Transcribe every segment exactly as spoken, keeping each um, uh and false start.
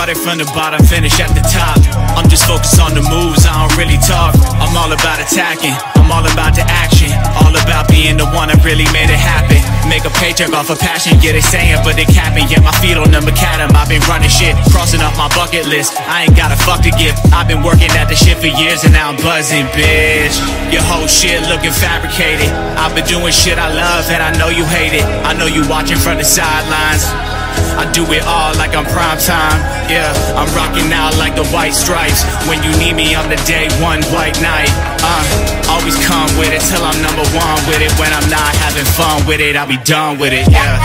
Started from the bottom, finish at the top. I'm just focused on the moves, I don't really talk. I'm all about attacking, I'm all about the action. All about being the one that really made it happen. Make a paycheck off of passion, yeah they saying, but they capping. Yeah, my feet on the macadam, I've been running shit, crossing off my bucket list. I ain't got a fuck to give, I've been working at the shit for years and now I'm buzzing, bitch. Your whole shit looking fabricated. I've been doing shit I love and I know you hate it. I know you watching from the sidelines. I do it all like I'm prime time. Yeah, I'm rocking out like the white stripes. When you need me, I'm the day one white knight. Uh, always come with it till I'm number one with it. When I'm not having fun with it, I'll be done with it, yeah.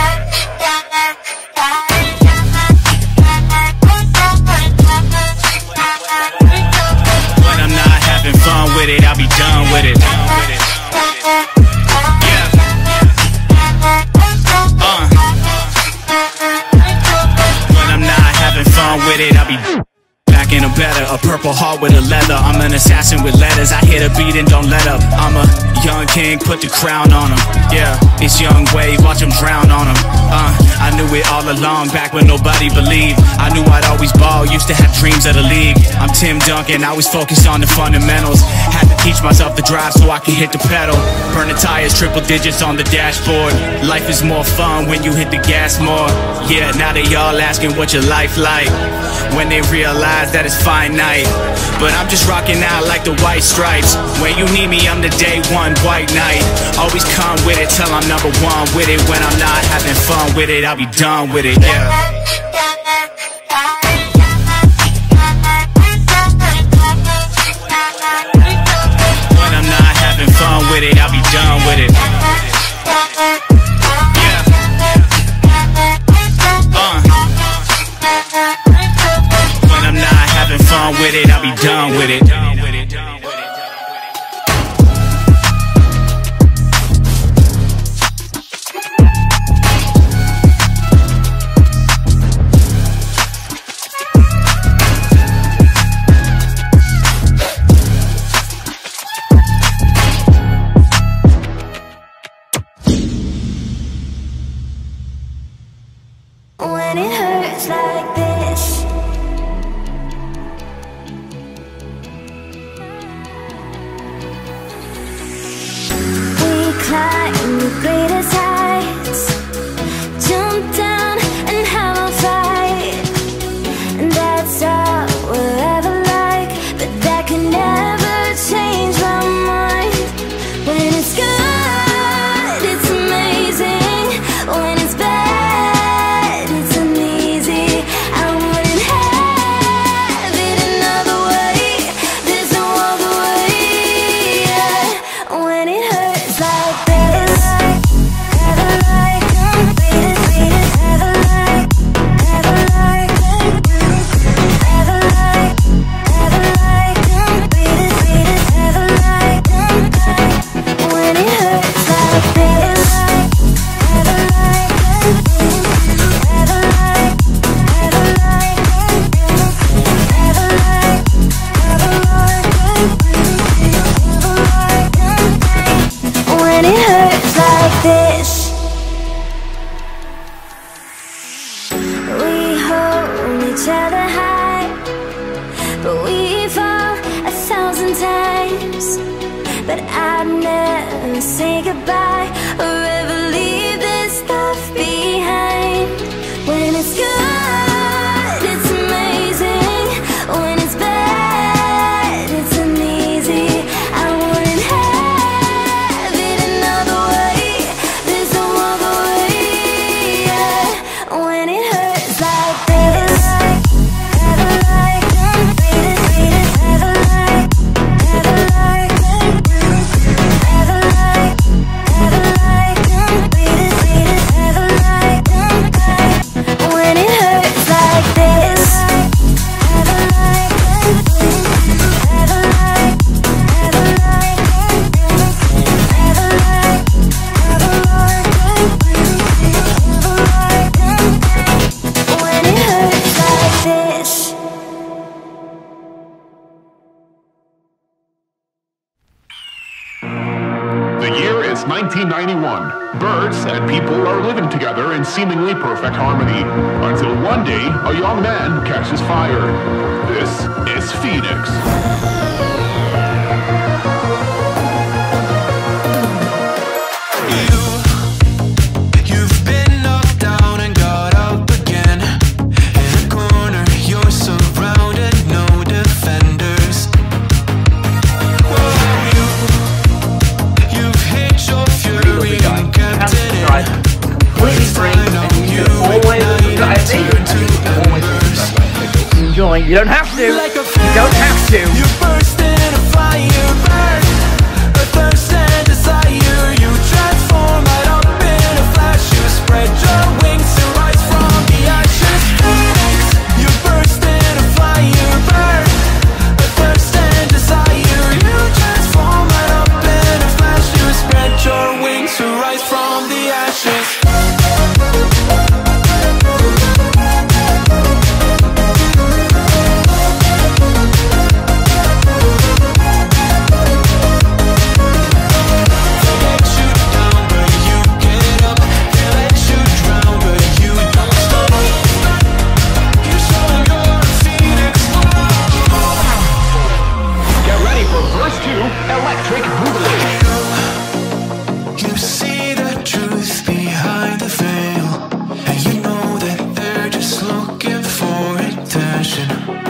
When I'm not having fun with it, I'll be done with it. With it, I'll be back in a better, a purple heart with a leather. I'm an assassin with letters, I hit a beat and don't let up. I'm a young king, put the crown on him. Yeah, it's young wave, watch him drown on him. Uh, I knew it all along, back when nobody believed. I knew I'd always ball, used to have dreams of the league. I'm Tim Duncan, I was focused on the fundamentals. Had to teach myself to drive so I can hit the pedal. Burn the tires, triple digits on the dashboard. Life is more fun when you hit the gas more. Yeah, now they all asking what your life like, when they realize that it's finite. But I'm just rocking out like the white stripes. When you need me, I'm the day one white knight. Always come with it till I'm number one with it. When I'm not having fun with it, I'll be done with it, yeah. When I'm not having fun with it, I'll be done with it. Yeah. Uh. When I'm not having fun with it, I'll be done with it. When it hurts like this, we climb the greatest heights, jump down and have a fight. And that's all we'll ever like, but that can never change my mind. When it's good, it's amazing. When it's bad, this, we hold each other high, but we fall a thousand times. But I'd never say goodbye or ever leave this stuff behind. When it's good, it's amazing. When it's bad, it's uneasy. I wouldn't have it another way. There's no other way, yeah. When it hurts like this, never like, never like, never like, never like, never like, never like, never like, when it hurts like this, never like, never like, never like, never like, never like, when it hurts like this. The year is nineteen ninety-one. Birds and people are living together in seemingly perfect harmony, until one One day, a young man catches fire. This is Phoenix. You don't have to. Like you don't have to. You burst in a fire, burn a thirst and desire. You transform right up in a flash. You spread your wings to rise from the ashes. Phoenix, you burst in a fire, burn a thirst and desire. You transform right up in a flash. You spread your wings to rise from the ashes. Electric Boogaloo. You see the truth behind the veil, and you know that they're just looking for attention.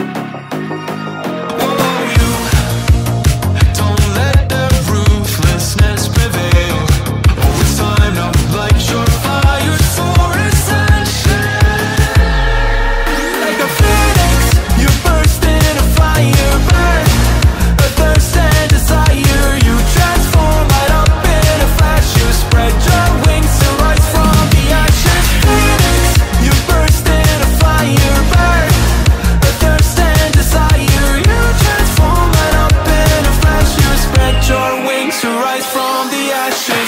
Oh, you don't let the ruthlessness prevail. Oh, it's time to light your fires for ascension. Like a phoenix, you burst in a fire, burn a thirst and desire. You transform right up in a flash. You spread your wings to rise from the ashes. Phoenix, you burst in a fire, burn a thirst and desire. You transform right up in a flash. You spread your wings to rise from the ashes.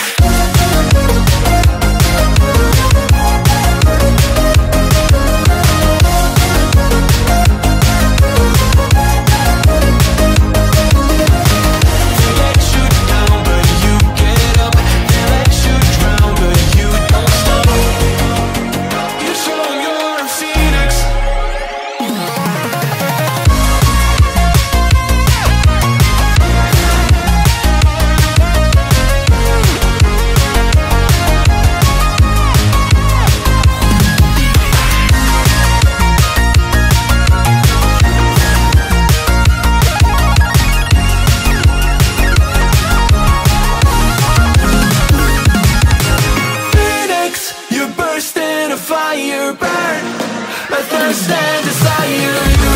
Fire burn, a thirst and desire. You